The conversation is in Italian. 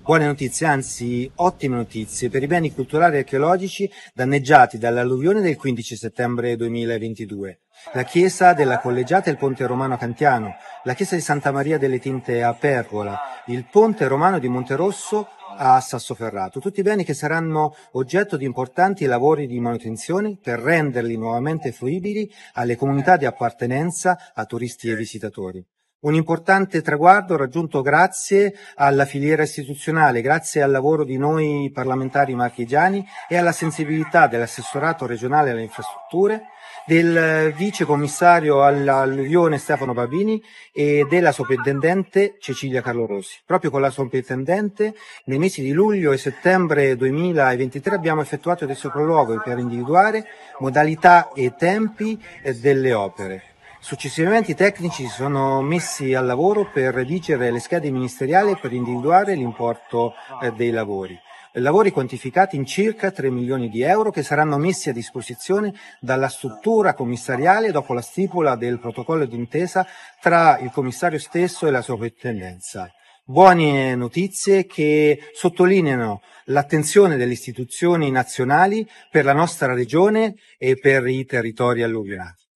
Buone notizie, anzi ottime notizie per i beni culturali e archeologici danneggiati dall'alluvione del 15 settembre 2022. La chiesa della Collegiata e il ponte romano Cantiano, la chiesa di Santa Maria delle Tinte a Pergola, il ponte romano di Monterosso a Sassoferrato, tutti beni che saranno oggetto di importanti lavori di manutenzione per renderli nuovamente fruibili alle comunità di appartenenza, a turisti e visitatori. Un importante traguardo raggiunto grazie alla filiera istituzionale, grazie al lavoro di noi parlamentari marchigiani e alla sensibilità dell'assessorato regionale alle infrastrutture, del vice commissario all'alluvione Stefano Babini e della sovrintendente Cecilia Carlo Rossi. Proprio con la sovrintendente nei mesi di luglio e settembre 2023 abbiamo effettuato dei sopralluoghi per individuare modalità e tempi delle opere. Successivamente i tecnici si sono messi al lavoro per redigere le schede ministeriali e per individuare l'importo dei lavori. Lavori quantificati in circa 3 milioni di euro che saranno messi a disposizione dalla struttura commissariale dopo la stipula del protocollo d'intesa tra il commissario stesso e la sovrintendenza. Buone notizie che sottolineano l'attenzione delle istituzioni nazionali per la nostra regione e per i territori alluvionati.